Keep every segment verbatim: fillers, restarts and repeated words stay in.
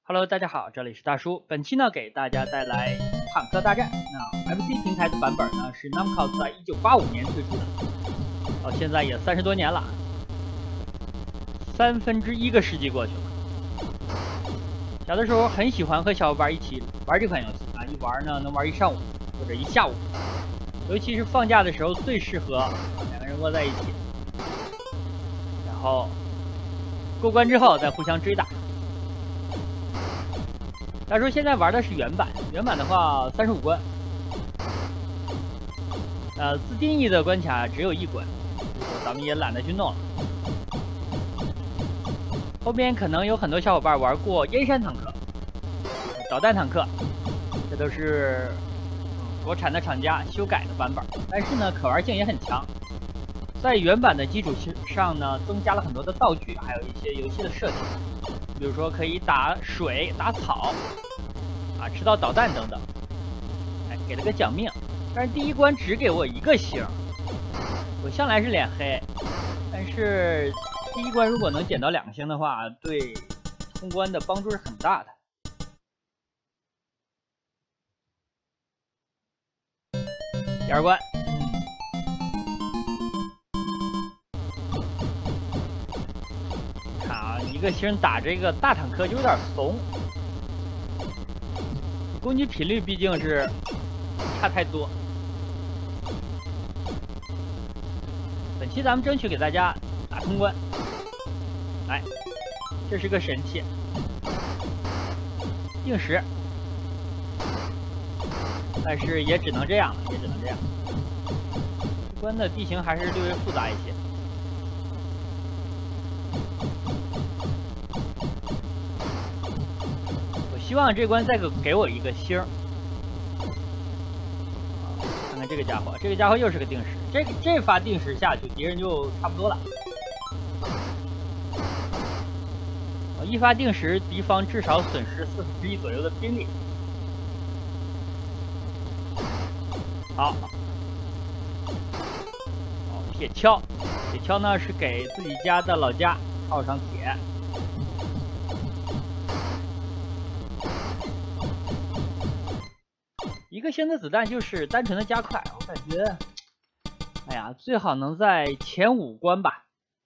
Hello， 大家好，这里是大叔。本期呢，给大家带来坦克大战。那 F C 平台的版本呢，是 Namco 在一九八五年推出的，到现在也三十多年了，三分之一个世纪过去了。小的时候很喜欢和小伙伴一起玩这款游戏啊，一玩呢能玩一上午或者一下午，尤其是放假的时候最适合两个人窝在一起，然后过关之后再互相追打。大叔现在玩的是原版，原版的话三十五关，呃，自定义的关卡只有一关，咱们也懒得去弄了。后边可能有很多小伙伴玩过燕山坦克、导弹坦克，这都是国产的厂家修改的版本，但是呢，可玩性也很强。在原版的基础上呢，增加了很多的道具，还有一些游戏的设计，比如说可以打水、打草。啊，吃到导弹等等，哎，给了个奖命，但是第一关只给我一个星，我向来是脸黑，但是第一关如果能捡到两个星的话，对通关的帮助是很大的。第二关，看啊，一个星打这个大坦克就有点怂。攻击频率毕竟是差太多。本期咱们争取给大家打通关。来，这是个神器，定时，但是也只能这样了，也只能这样。这关的地形还是略微复杂一些。希望这关再给给我一个星儿。看看这个家伙，这个家伙又是个定时，这这发定时下去，敌人就差不多了。一发定时，敌方至少损失四分之一左右的兵力。好，好，铁锹，铁锹呢是给自己家的老家套上铁。一个星的子弹就是单纯的加快，我感觉，哎呀，最好能在前五关吧，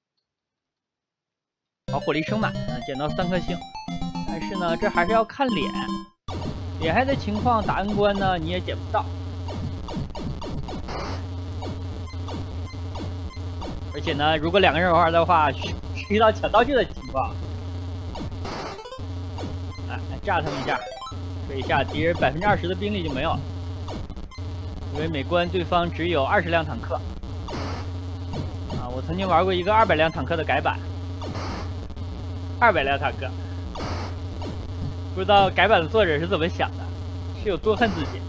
把火力升满，嗯，捡到三颗星。但是呢，这还是要看脸，脸黑的情况打 N 关呢你也捡不到。而且呢，如果两个人玩的话，遇到抢道具的情况，来炸他们一下。这一下敌人百分之二十的兵力就没有了，因为每关对方只有二十辆坦克。啊，我曾经玩过一个二百辆坦克的改版，二百辆坦克，不知道改版的作者是怎么想的，是有多恨自己。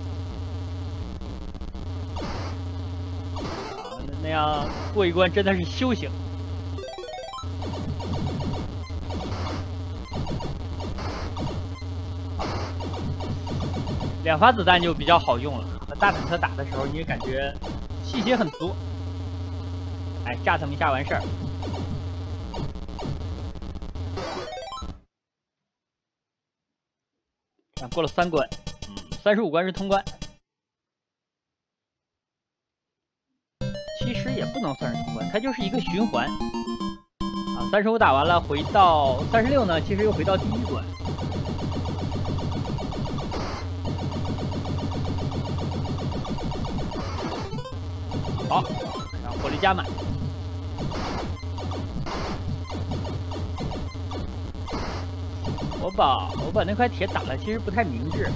啊，那样过一关真的是修行。两发子弹就比较好用了，和大坦克打的时候，你也感觉细节很足。哎，炸他们一下完事儿。啊，过了三关，嗯，三十五关是通关。其实也不能算是通关，它就是一个循环。啊，三十五打完了，回到三十六呢，其实又回到第一关。好，让火力加满。我把我把那块铁打了，其实不太明智，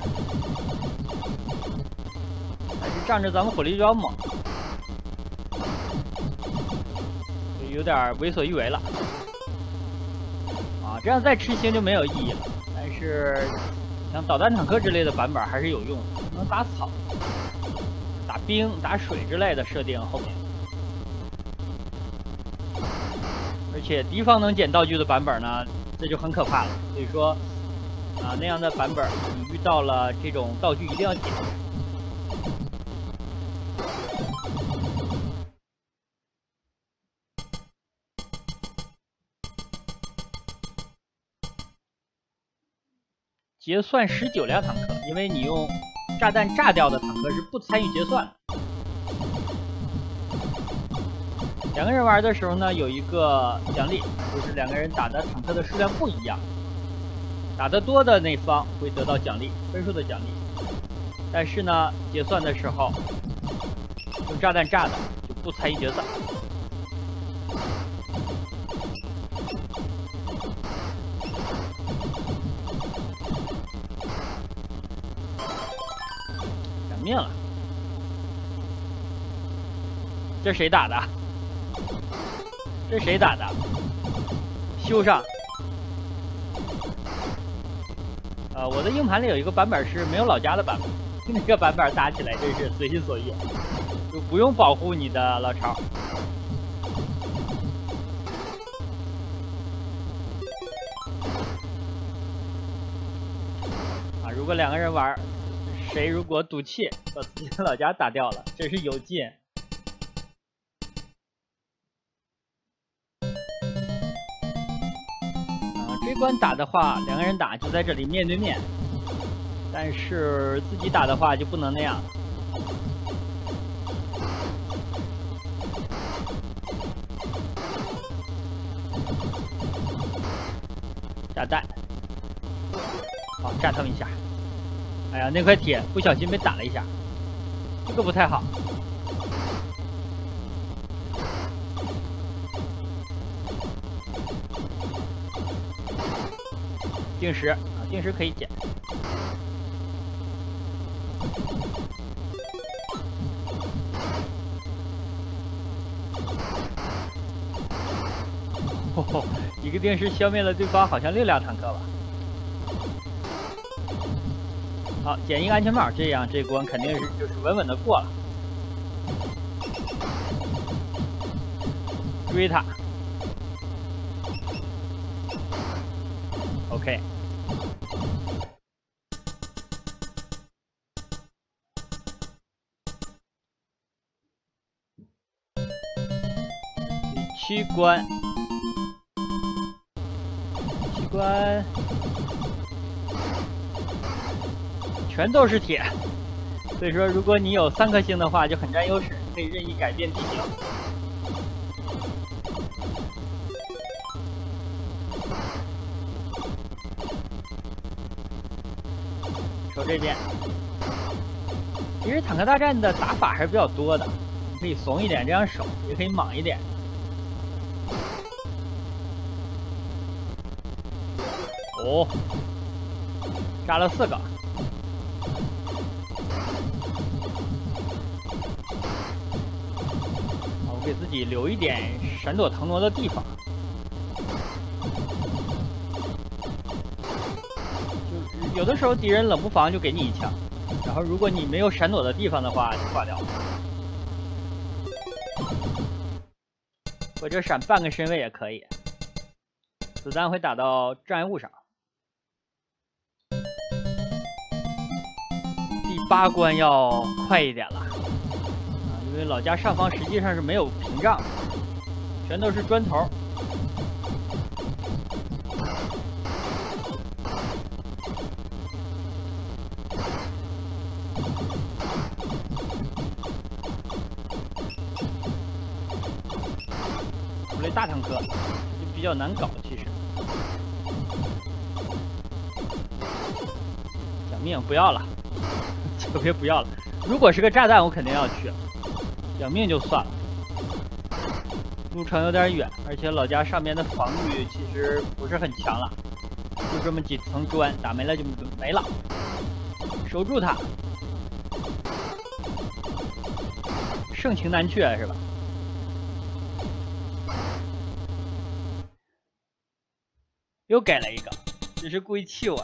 但是仗着咱们火力比较猛，就有点为所欲为了。啊，这样再吃星就没有意义了。但是像导弹坦克之类的版本还是有用的，能打草。打冰、打水之类的设定后面，而且敌方能捡道具的版本呢，这就很可怕了。所以说，啊那样的版本，你遇到了这种道具一定要捡。 结算十九辆坦克，因为你用炸弹炸掉的坦克是不参与结算的。两个人玩的时候呢，有一个奖励，就是两个人打的坦克的数量不一样，打得多的那方会得到奖励，分数的奖励。但是呢，结算的时候用炸弹炸的就不参与决算。斩命了，这谁打的？这谁打的？修上。呃，我的硬盘里有一个版本是没有老家的版本，那个版本打起来真是随心所欲，就不用保护你的老巢。啊，如果两个人玩，谁如果赌气把自己的老家打掉了，真是有劲。这关打的话，两个人打就在这里面对面，但是自己打的话就不能那样了。炸弹，好，炸他们一下。哎呀，那块铁不小心被打了一下，这个不太好。定时啊，定时可以捡。哦，一个定时消灭了对方好像六辆坦克吧。好，捡一个安全帽，这样这关肯定是就是稳稳的过了。追他。OK。第七关，七关全都是铁，所以说如果你有三颗星的话，就很占优势，可以任意改变地形。守这边，其实坦克大战的打法还是比较多的，你可以怂一点这样守，也可以莽一点。哦，炸了四个。我给自己留一点闪躲腾挪的地方。就有的时候敌人冷不防就给你一枪，然后如果你没有闪躲的地方的话，就挂掉了。或者闪半个身位也可以，子弹会打到障碍物上。第八关要快一点了，啊，因为老家上方实际上是没有屏障，全都是砖头。五类大坦克就比较难搞，其实。小命不要了。特别不要了，如果是个炸弹，我肯定要去。小命就算了，路程有点远，而且老家上面的防御其实不是很强了，就这么几层砖，打没了就没了。守住它，盛情难却是吧？又给了一个，这是故意气我。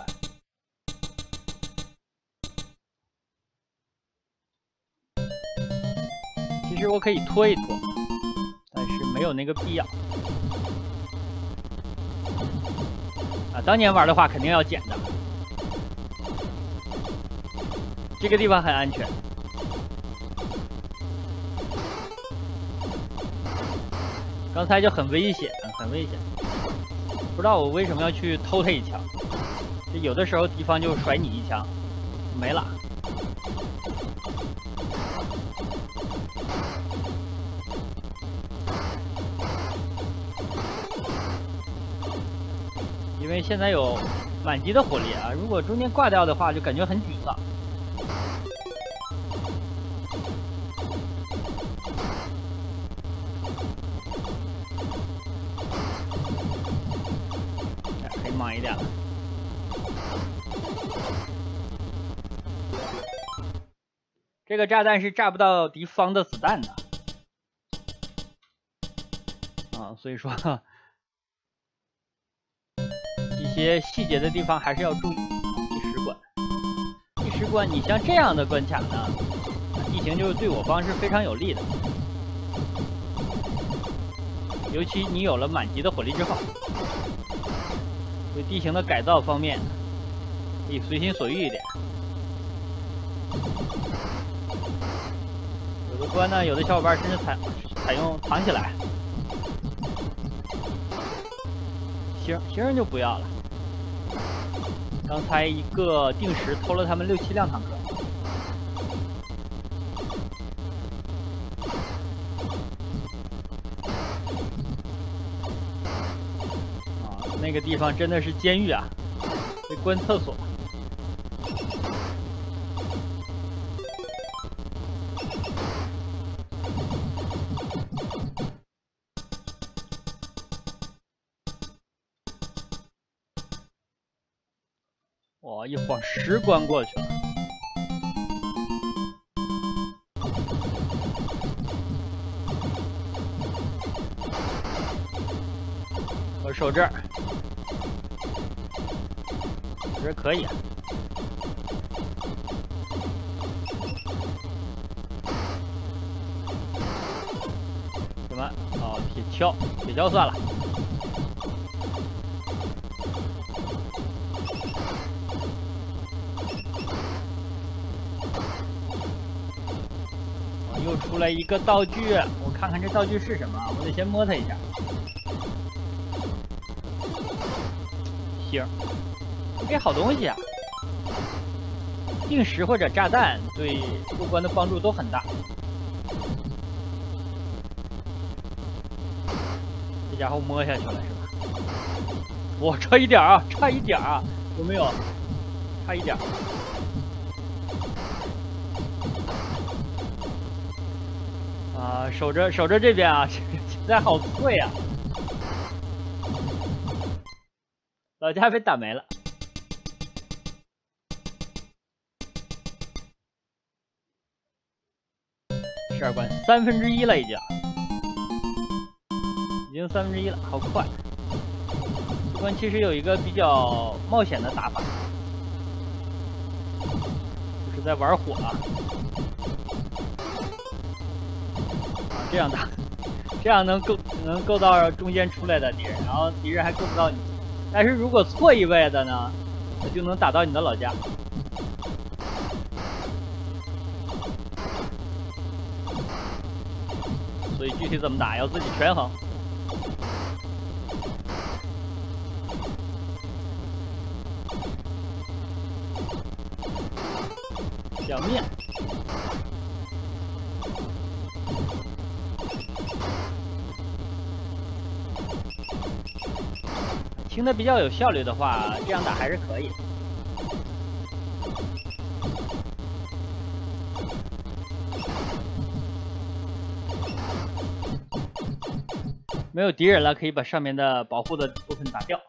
其实我可以拖一拖，但是没有那个必要。啊，当年玩的话肯定要捡的。这个地方很安全。刚才就很危险，很危险。不知道我为什么要去偷他一枪。 这有的时候敌方就甩你一枪，没了。因为现在有满级的火力啊，如果中间挂掉的话，就感觉很沮丧。可以猛一点了。这个炸弹是炸不到敌方的子弹的啊，所以说。一些细节的地方还是要注意。第十关，第十关，你像这样的关卡呢，地形就是对我方是非常有利的。尤其你有了满级的火力之后，对地形的改造方面可以随心所欲一点。有的关呢，有的小伙伴甚至采采用藏起来，星星就不要了。刚才一个定时偷了他们六七辆坦克。啊，那个地方真的是监狱啊，被关厕所。哇，一晃十关过去了。我守这儿，我这可以啊。什么？哦，铁锹，铁锹算了。又出来一个道具，我看看这道具是什么，我得先摸它一下。行，这好东西啊！定时或者炸弹对过关的帮助都很大。这家伙摸下去了是吧？哇，差一点啊，差一点啊，有没有？差一点。啊，守着守着这边啊，现在好脆啊！老家被打没了。十二关三分之一了，已经，已经三分之一了，好快。这关其实有一个比较冒险的打法，就是在玩火啊。这样打，这样能够能够到中间出来的敌人，然后敌人还够不到你。但是如果错一位的呢，就能打到你的老家。所以具体怎么打要自己权衡。小面。清的比较有效率的话，这样打还是可以。没有敌人了，可以把上面的保护的部分打掉。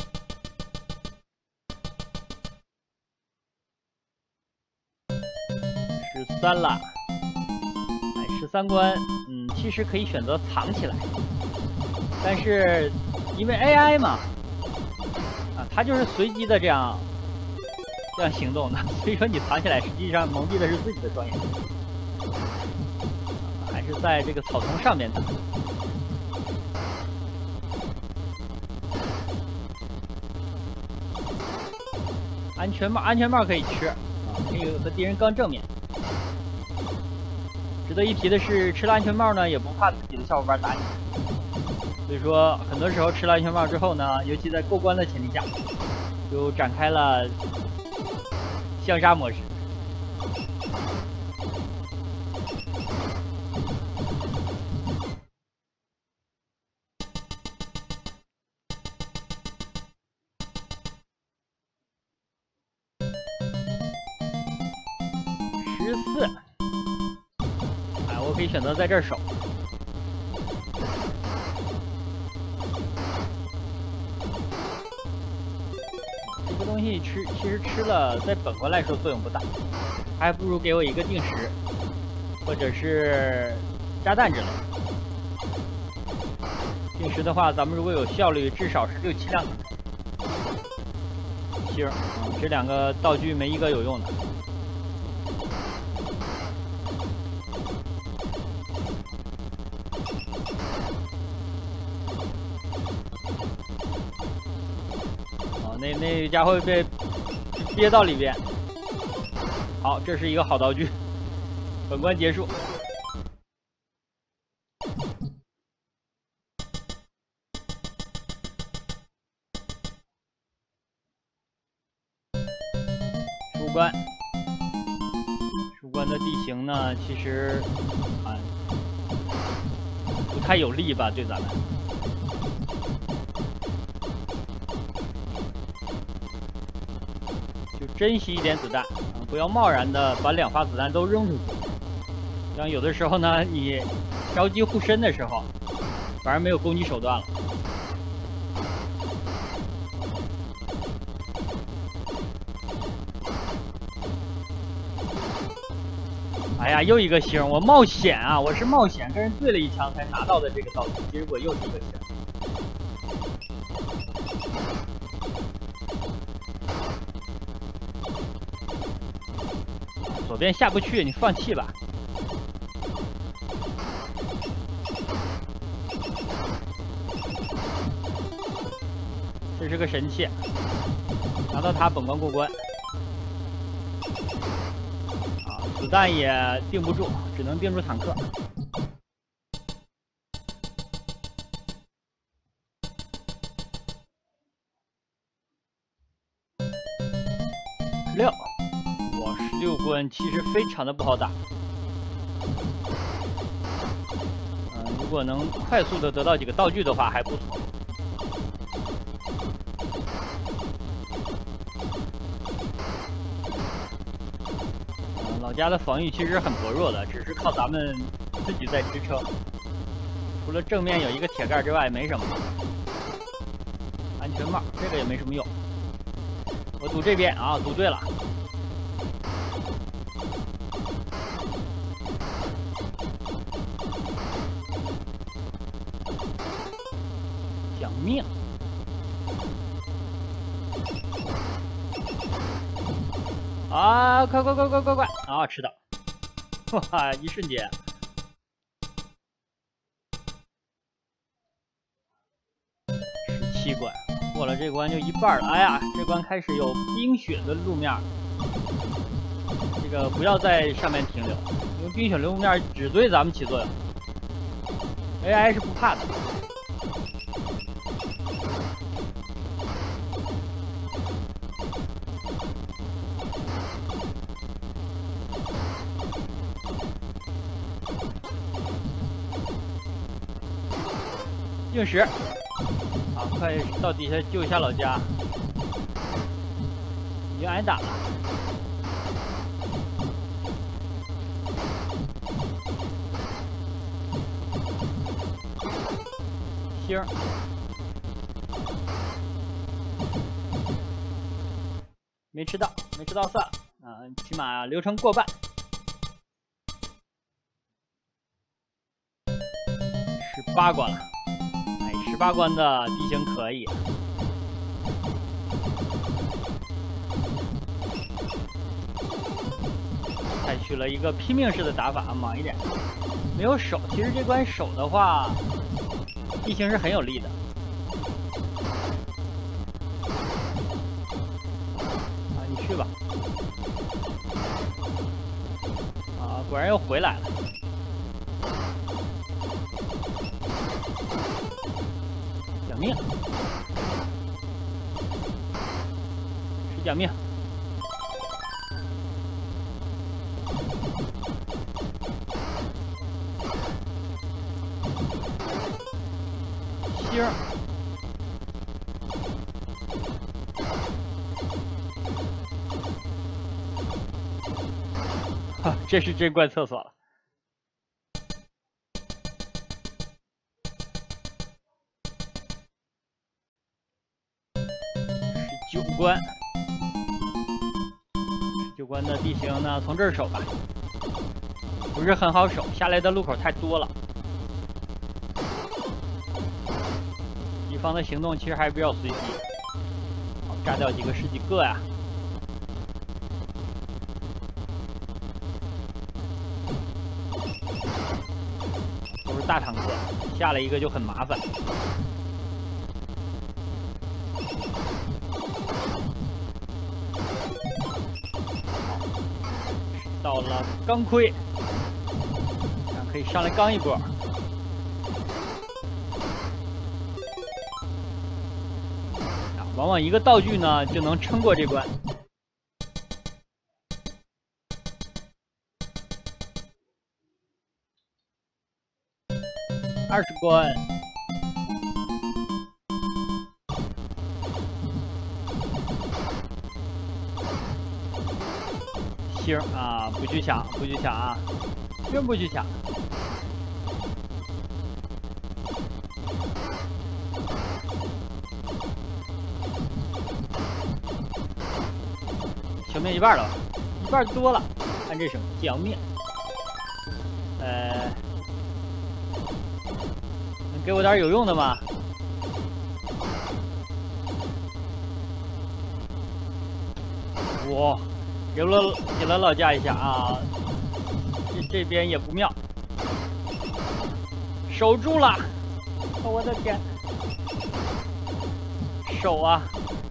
十三了，哎，十三关，嗯，其实可以选择藏起来，但是因为 A I 嘛。它就是随机的这样这样行动的，所以说你藏起来，实际上蒙蔽的是自己的双眼，还是在这个草丛上面打。安全帽，安全帽可以吃啊，可以和敌人刚正面。值得一提的是，吃了安全帽呢，也不怕自己的小伙伴打你。所以说，很多时候吃了安全帽之后呢，尤其在过关的前提下， 就展开了相杀模式。十四，哎，我可以选择在这儿守。这个东西吃，其实吃了，在本国来说作用不大，还不如给我一个定时，或者是炸弹之类的。定时的话，咱们如果有效率，至少是六七辆。星儿，嗯，这两个道具没一个有用的。哦，那那家伙被憋到里边。好，这是一个好道具。本关结束。出关，出关的地形呢，其实啊不太有利吧，对咱们。就珍惜一点子弹，啊，不要贸然的把两发子弹都扔出去。像有的时候呢，你着急护身的时候，反而没有攻击手段了。哎呀，又一个星！我冒险啊！我是冒险跟人对了一枪才拿到的这个道具，结果又是一个星。左边下不去，你放弃吧。这是个神器，拿到它本关过关。子弹也定不住，只能定住坦克。十六，哇，十六关其实非常的不好打。嗯，如果能快速的得到几个道具的话，还不错。老家的防御其实很薄弱的，只是靠咱们自己在支撑。除了正面有一个铁盖之外，没什么。安全帽这个也没什么用。我赌这边啊，赌对了。讲命。啊！快快快快快快！啊，吃到！哇，一瞬间，十七关过了，这关就一半了。哎呀，这关开始有冰雪的路面，这个不要在上面停留，因为冰雪路面只对咱们起作用。A I 是不怕的。定时，啊，快到底下救一下老家，已经挨打了。星，没吃到，没吃到算了，啊，起码流程过半。十八关了。十八关的地形可以，采取了一个拼命式的打法，猛一点。没有守，其实这关守的话，地形是很有利的。啊，你去吧。啊，果然又回来了。命！ 一点命。星。哈，这是真关厕所了。十九关，十九关的地形呢，从这儿守吧，不是很好守，下来的路口太多了。敌方的行动其实还是比较随机。好，炸掉几个是几个呀？都是大坦克，下来一个就很麻烦。到了钢盔，这样可以上来刚一波。啊，往往一个道具呢就能撑过这关。二十关，星啊，不去抢，不去抢啊，真不去抢。消灭一半了，一半多了，看这什么剿灭，呃。给我点有用的吗？哇，给了给了老家一下啊！这这边也不妙，守住了！哦，我的天，守啊！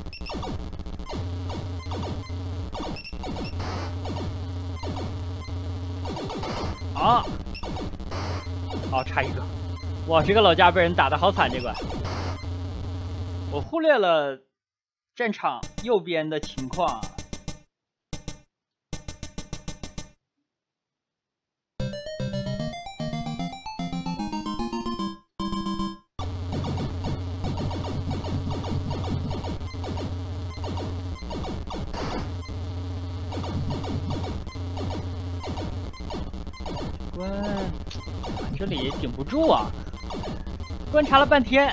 啊！好，差一个。哇，这个老家被人打得好惨，这关我忽略了战场右边的情况。关这里也顶不住啊！观察了半天，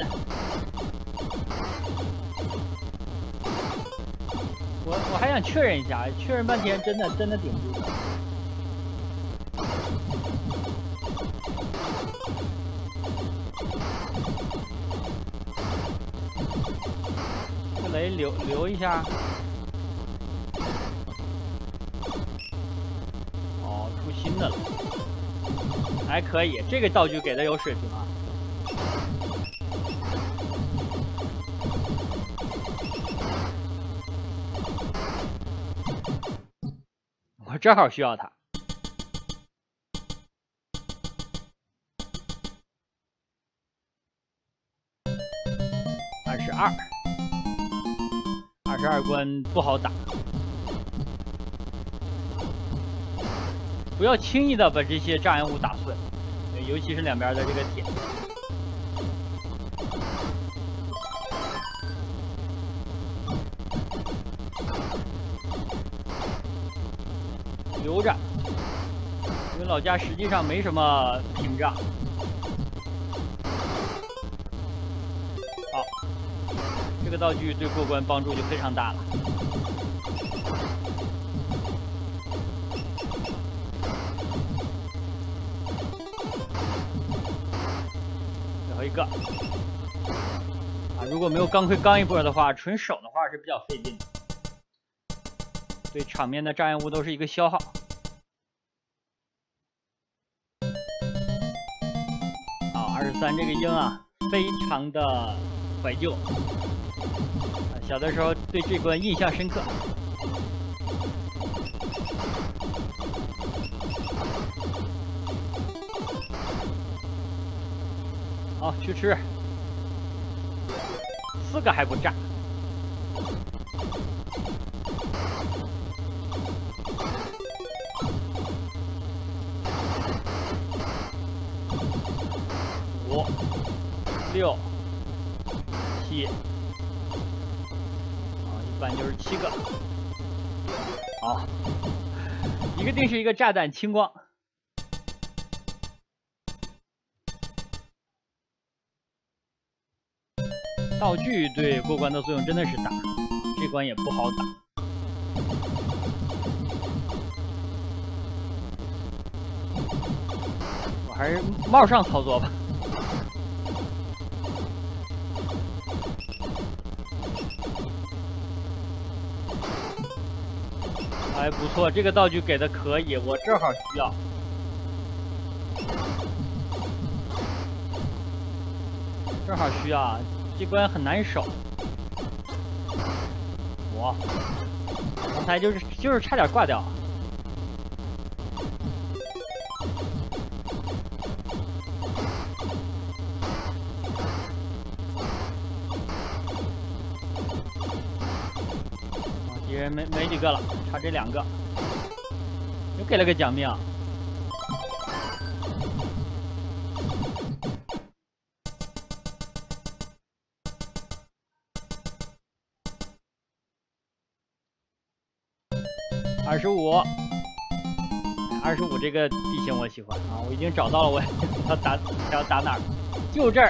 我我还想确认一下，确认半天，真的真的顶不住。这雷留留一下。哦，出新的了，还可以，这个道具给的有水平啊。我正好需要它。二十二，二十二关不好打，不要轻易的把这些障碍物打碎，尤其是两边的这个铁。留着，因为老家实际上没什么屏障。好，这个道具对过关帮助就非常大了。最后一个啊，如果没有钢盔刚一波的话，纯手的话是比较费劲的，对场面的障碍物都是一个消耗。好，二十三这个鹰啊，非常的怀旧，啊，小的时候对这关印象深刻。好，去吃，四个还不炸。 六、七，啊，一般就是七个。好，一个定时一个炸弹清光。道具对过关的作用真的是大，这关也不好打。我还是帽上操作吧。还不错，这个道具给的可以，我正好需要。正好需要啊，这关很难守。我刚才就是就是差点挂掉。敌人没没几个了，差这两个，又给了个奖命。二十五，二十五这个地形我喜欢啊！我已经找到了，我要打要打哪儿？就这儿。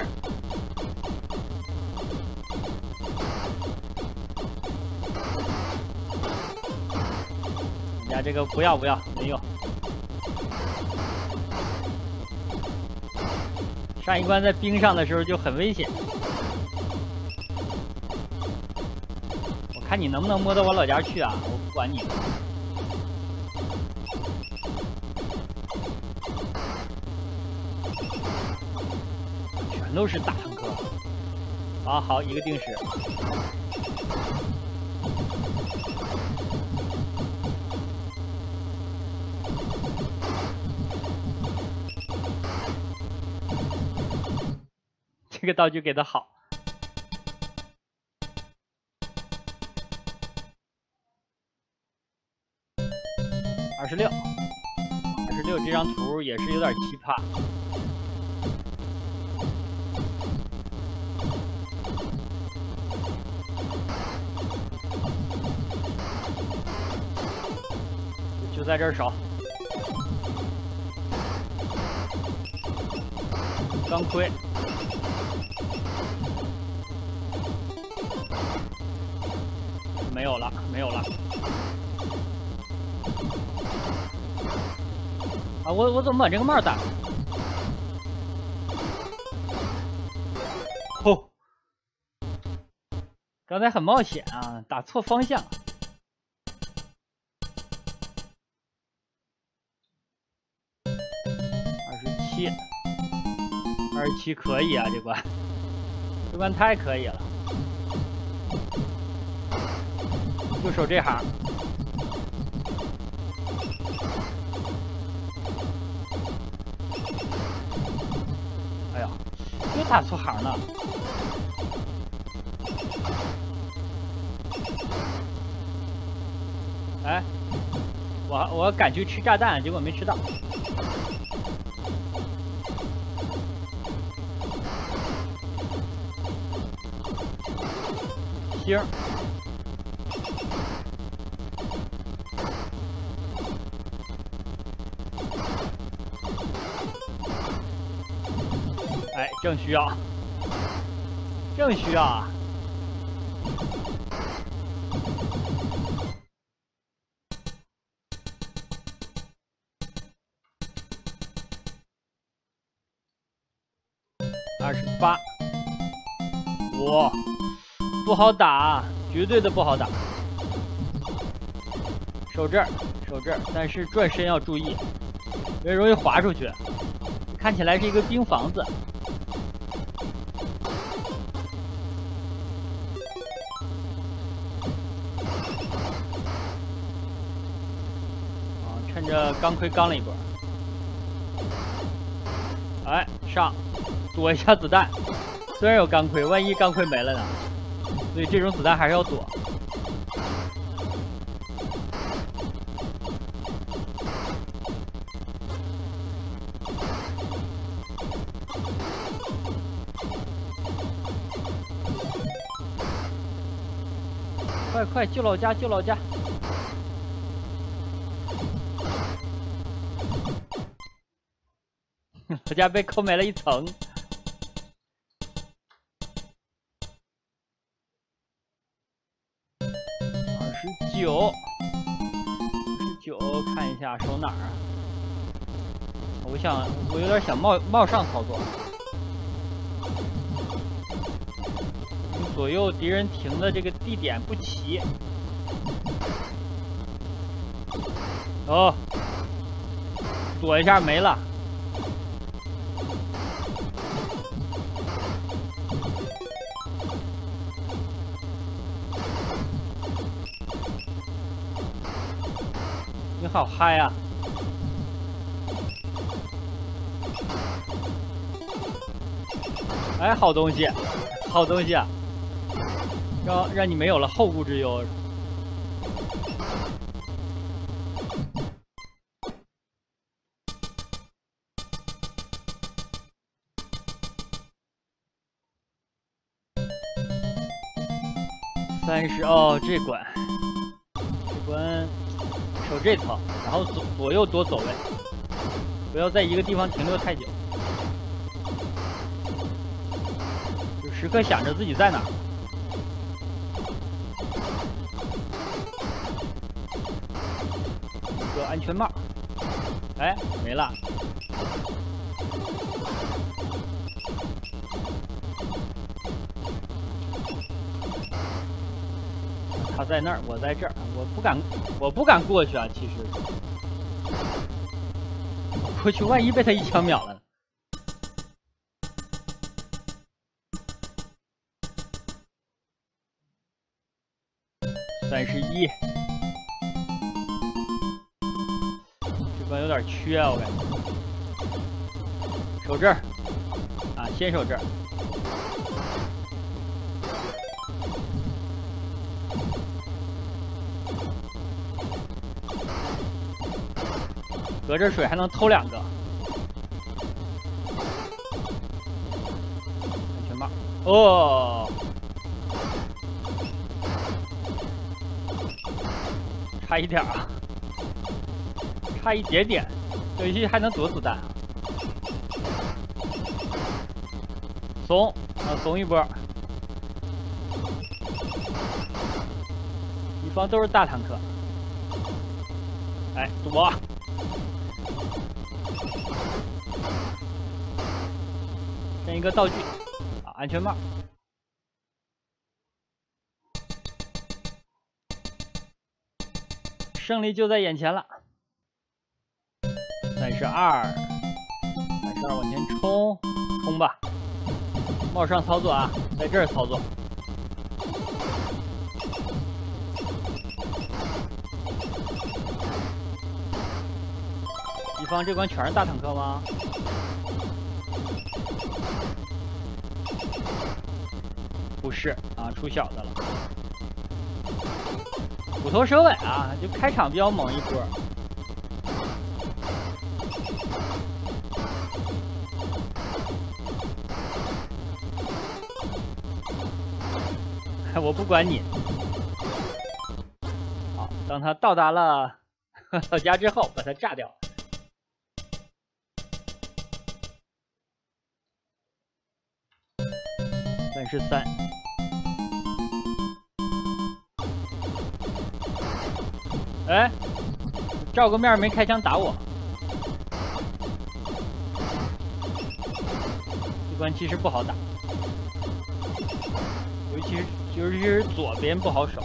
呀，这个不要不要，没用。上一关在冰上的时候就很危险。我看你能不能摸到我老家去啊！我不管你。全都是大坦克。啊，好，一个定时。这个道具给的好。二十六，二十六这张图也是有点奇葩。就在这儿守。钢盔。没有了，没有了。啊，我我怎么把这个帽打了？吼！刚才很冒险啊，打错方向。二十七，二十七可以啊，这关，这关太可以了。就守这行。哎呀，又打错行了。哎，我我赶去吃炸弹，结果没吃到。星。哎，正需要，正需要啊！二十八，哇，不好打，绝对的不好打。守这儿，守这儿，但是转身要注意，因为容易滑出去。看起来是一个冰房子。啊，趁着钢盔刚了一波。哎，上，躲一下子弹。虽然有钢盔，万一钢盔没了呢？所以这种子弹还是要躲。 快快救老家，救老家！我家被抠没了一层。二十九，二十九，看一下守哪儿啊？我想，我有点想冒冒上操作。左右敌人停的这个地点不齐。哦，躲一下没了。你好嗨啊！哎，好东西，好东西啊！让让你没有了后顾之忧。三十哦，这关，这关守这层，然后左左右多走位，不要在一个地方停留太久，就时刻想着自己在哪儿。一个安全帽，哎，没了。他在那儿，我在这儿，我不敢，我不敢过去啊！其实，过去万一被他一枪秒了呢？三十一，这关有点缺啊，我感觉。守这儿，啊，先守这儿。隔着水还能偷两个，安全帽哦，差一点啊，差一点点，这游戏还能躲子弹啊！怂啊，怂一波，一方都是大坦克，哎，躲！剩一个道具啊，安全帽。胜利就在眼前了。三十二，三十二往前冲，冲吧！冒上操作啊，在这儿操作。敌方这关全是大坦克吗？不是啊，出小的了。虎头蛇尾啊，就开场比较猛一波。我不管你。好，当他到达了老家之后，把他炸掉。三十三。哎，照个面没开枪打我。这关其实不好打，尤其是尤其是左边不好守。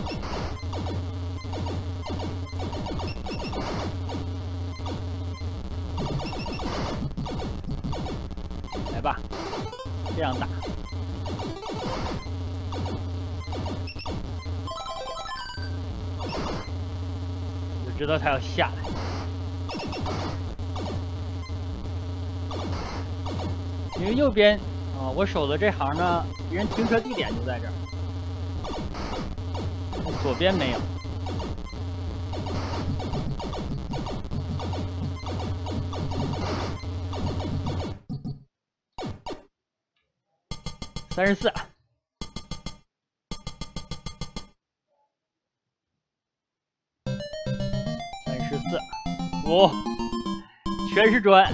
来吧，这样打。就知道他要下来。因为右边啊、呃，我守的这行呢，敌人停车地点就在这儿，左边没有。三十四， 哦，全是砖。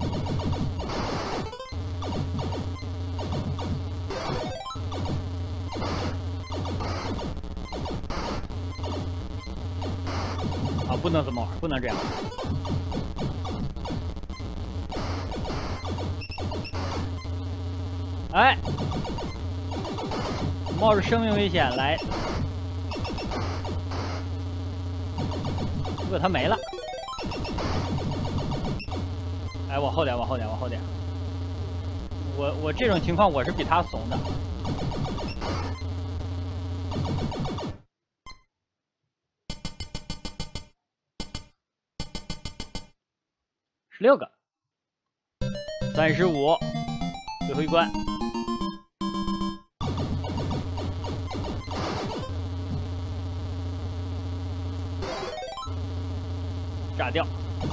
啊，不能这么玩，不能这样。哎，冒着生命危险来，结果他没了。哎，往后点，往后点，往后点。我我这种情况我是比他怂的。十六个，三十五，最后一关。炸掉。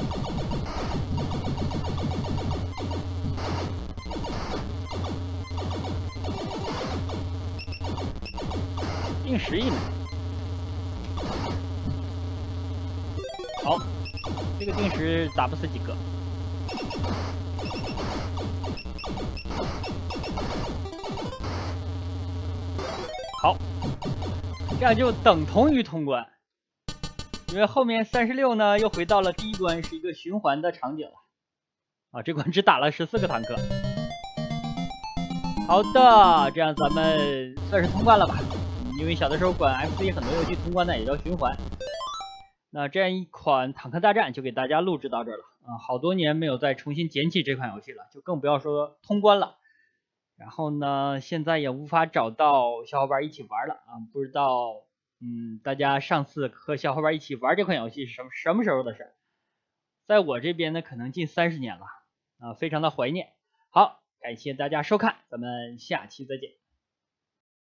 定时一枚。好，这个定时打不死几个。好，这样就等同于通关。因为后面三十六呢，又回到了第一关，是一个循环的场景了。啊，这关只打了十四个坦克。好的，这样咱们算是通关了吧？因为小的时候管 F C 很多游戏通关呢也叫循环。那这样一款坦克大战就给大家录制到这儿了啊，好多年没有再重新捡起这款游戏了，就更不要说通关了。然后呢，现在也无法找到小伙伴一起玩了啊，不知道。嗯，大家上次和小伙伴一起玩这款游戏是什么什么时候的事？在我这边呢，可能近三十年了啊，非常的怀念。好，感谢大家收看，咱们下期再见。